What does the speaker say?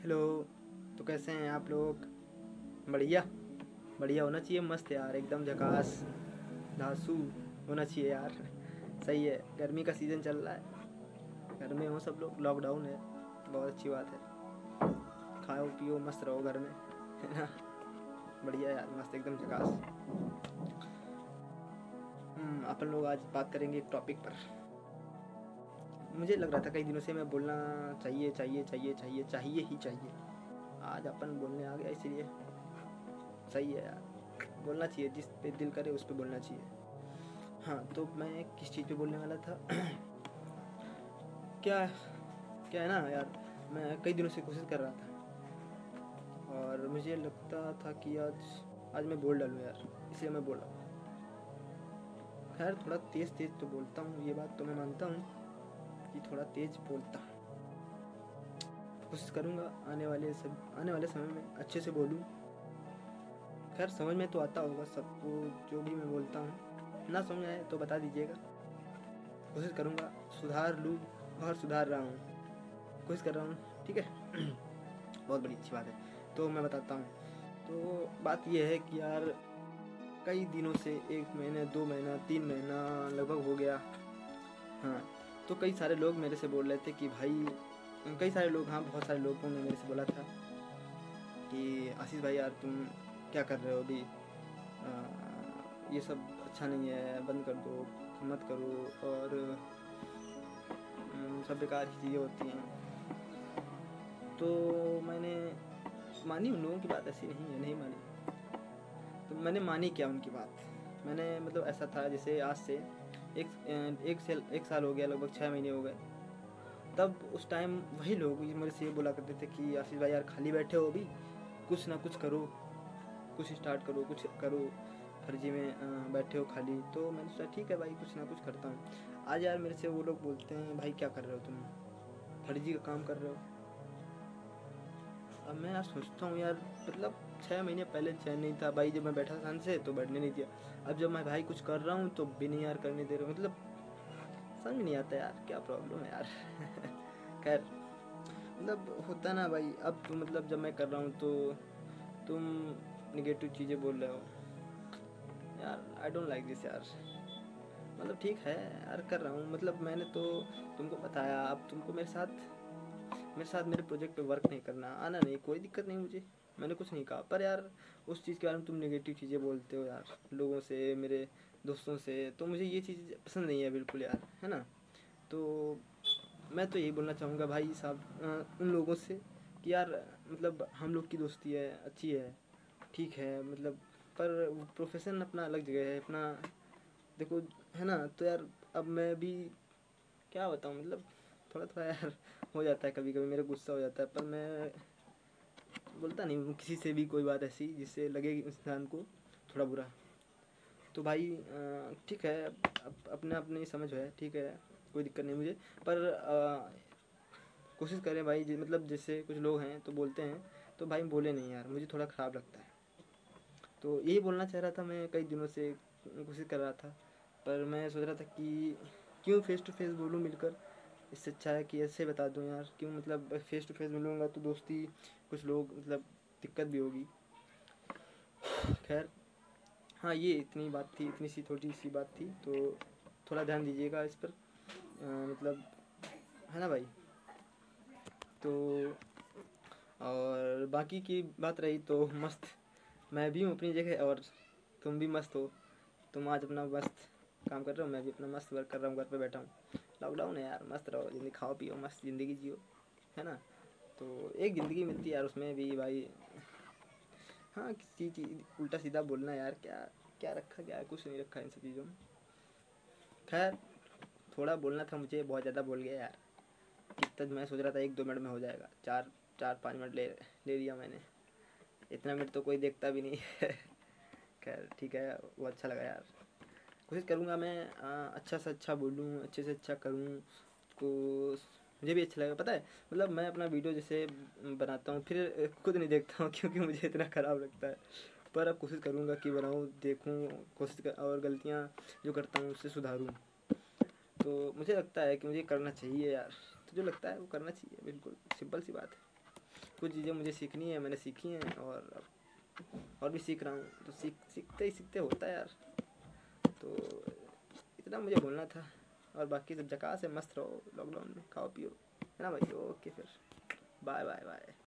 Hello. तो कैसे हैं आप लोग? बढ़िया बढ़िया होना चाहिए, मस्त यार, एकदम झकास धांसू होना चाहिए यार। सही है, गर्मी का सीज़न चल रहा है, घर में हो सब लोग, लॉकडाउन है, बहुत अच्छी बात है। खाओ पियो मस्त रहो घर में, है ना। बढ़िया यार, मस्त एकदम झकास। अपन लोग आज बात करेंगे एक टॉपिक पर। मुझे लग रहा था कई दिनों से मैं बोलना चाहिए चाहिए चाहिए चाहिए चाहिए ही चाहिए। आज अपन बोलने आ गया, इसलिए सही है यार, बोलना चाहिए, जिस पे दिल करे उस पे बोलना चाहिए। हाँ, तो मैं किस चीज़ पे बोलने वाला था? क्या क्या है ना यार, मैं कई दिनों से कोशिश कर रहा था और मुझे लगता था कि आज मैं बोल डालूँ यार, इसलिए मैं बोला। खैर थोड़ा तेज़ तेज़ तो बोलता हूँ, ये बात तो मैं मानता हूँ कि थोड़ा तेज़ बोलता हूँ। कोशिश करूँगा आने वाले समय में अच्छे से बोलूँ। खैर समझ में तो आता होगा सबको जो भी मैं बोलता हूँ, ना समझ आए तो बता दीजिएगा। कोशिश करूँगा, सुधार लूँ और सुधार रहा हूँ, कोशिश कर रहा हूँ, ठीक है। बहुत बड़ी अच्छी बात है। तो मैं बताता हूँ। तो बात यह है कि यार कई दिनों से 1 महीने 2 महीना 3 महीना लगभग हो गया। हाँ, तो कई सारे लोग मेरे से बोल रहे थे कि भाई, कई सारे लोग, हाँ बहुत सारे लोगों ने मेरे से बोला था कि आशीष भाई यार तुम क्या कर रहे हो अभी, ये सब अच्छा नहीं है, बंद कर दो, मत करो, और सब बेकार की चीज़ें होती हैं। तो मैंने मानी उन लोगों की बात, ऐसी नहीं है, नहीं मानी। तो मैंने मानी क्या उनकी बात? मैंने मतलब ऐसा था जैसे आज से एक साल हो गया, लगभग 6 महीने हो गए। तब उस टाइम वही लोग मेरे से ये बोला करते थे कि आशीष भाई यार खाली बैठे हो अभी, कुछ ना कुछ करो, कुछ स्टार्ट करो, कुछ करो, फर्जी में बैठे हो खाली। तो मैंने सोचा ठीक है भाई, कुछ ना कुछ करता हूँ। आज यार मेरे से वो लोग बोलते हैं भाई क्या कर रहे हो तुम, फर्जी का काम कर रहे हो। अब मैं यार सोचता हूँ यार, मतलब 6 महीने पहले चैन नहीं था भाई, जब मैं बैठा था शांत से तो बैठने नहीं दिया। अब जब मैं भाई कुछ कर रहा हूँ तो भी नहीं यार करने दे रहे, मतलब समझ नहीं आता यार क्या प्रॉब्लम है यार। खैर, मतलब होता ना भाई, अब तो मतलब जब मैं कर रहा हूँ तो तुम निगेटिव चीज़ें बोल रहे हो यार, आई डोंट लाइक दिस यार। मतलब ठीक है यार, कर रहा हूँ, मतलब मैंने तो तुमको बताया, अब तुमको मेरे साथ मेरे प्रोजेक्ट पे वर्क नहीं करना, आना नहीं, कोई दिक्कत नहीं मुझे, मैंने कुछ नहीं कहा। पर यार उस चीज़ के बारे में तुम नेगेटिव चीज़ें बोलते हो यार, लोगों से, मेरे दोस्तों से, तो मुझे ये चीज़ पसंद नहीं है बिल्कुल यार, है ना। तो मैं तो यही बोलना चाहूँगा भाई साहब उन लोगों से कि यार मतलब हम लोग की दोस्ती है, अच्छी है, ठीक है, मतलब पर प्रोफेशन अपना अलग जगह है अपना, देखो, है ना। तो यार अब मैं भी क्या बताऊँ, मतलब थोड़ा थोड़ा यार हो जाता है, कभी कभी मेरा गुस्सा हो जाता है, पर मैं बोलता नहीं हूँ किसी से भी कोई बात ऐसी जिससे लगे इंसान को थोड़ा बुरा। तो भाई ठीक है, अब अपने अपनी समझ है, ठीक है, कोई दिक्कत नहीं मुझे। पर कोशिश करें भाई, मतलब जैसे कुछ लोग हैं तो बोलते हैं, तो भाई बोले नहीं यार, मुझे थोड़ा ख़राब लगता है। तो यही बोलना चाह रहा था, मैं कई दिनों से कोशिश कर रहा था, पर मैं सोच रहा था कि क्यों फेस टू फेस बोलूँ मिलकर, इससे अच्छा है कि ऐसे बता दूँ यार, क्यों मतलब फेस टू फेस मिलूँगा तो दोस्ती, कुछ लोग मतलब दिक्कत भी होगी। खैर हाँ, ये इतनी बात थी, इतनी सी छोटी सी बात थी, तो थोड़ा ध्यान दीजिएगा इस पर, मतलब, है ना भाई। तो और बाकी की बात रही तो मस्त मैं भी हूँ अपनी जगह, और तुम भी मस्त हो। तुम आज अपना मस्त काम कर रहे हो, मैं भी अपना मस्त वर्क कर रहा हूँ, घर पे बैठा हूँ, लॉकडाउन है यार, मस्त रहो, ज़िंदगी खाओ पियो, मस्त ज़िंदगी जियो, है ना। तो एक ज़िंदगी मिलती है यार, उसमें भी भाई, हाँ किसी चीज़ उल्टा सीधा बोलना यार, क्या क्या रखा, क्या कुछ नहीं रखा इन सब चीज़ों में। खैर थोड़ा बोलना था मुझे, बहुत ज़्यादा बोल गया यार। कितना मैं सोच रहा था 1-2 मिनट में हो जाएगा, 4-5 मिनट ले ले लिया मैंने, इतना मिनट तो कोई देखता भी नहीं है। खैर ठीक है, वो अच्छा लगा यार। कोशिश करूँगा मैं अच्छा से अच्छा बोलूँ, अच्छे से अच्छा करूँ को, मुझे भी अच्छा लगेगा, पता है। मतलब मैं अपना वीडियो जैसे बनाता हूँ, फिर खुद नहीं देखता हूँ क्योंकि मुझे इतना ख़राब लगता है। पर अब कोशिश करूँगा कि बनाऊँ, देखूँ, कोशिश कर, और गलतियाँ जो करता हूँ उससे सुधारूँ। तो मुझे लगता है कि मुझे करना चाहिए यार, तो जो लगता है वो करना चाहिए, बिल्कुल सिंपल सी बात है। कुछ चीज़ें मुझे सीखनी है, मैंने सीखी हैं और भी सीख रहा हूँ। तो सीखते ही सीखते होता है यार। तो इतना मुझे बोलना था, और बाकी सब जका से मस्त रहो लॉकडाउन में, खाओ पियो, है ना भाई। ओके फिर, बाय बाय बाय।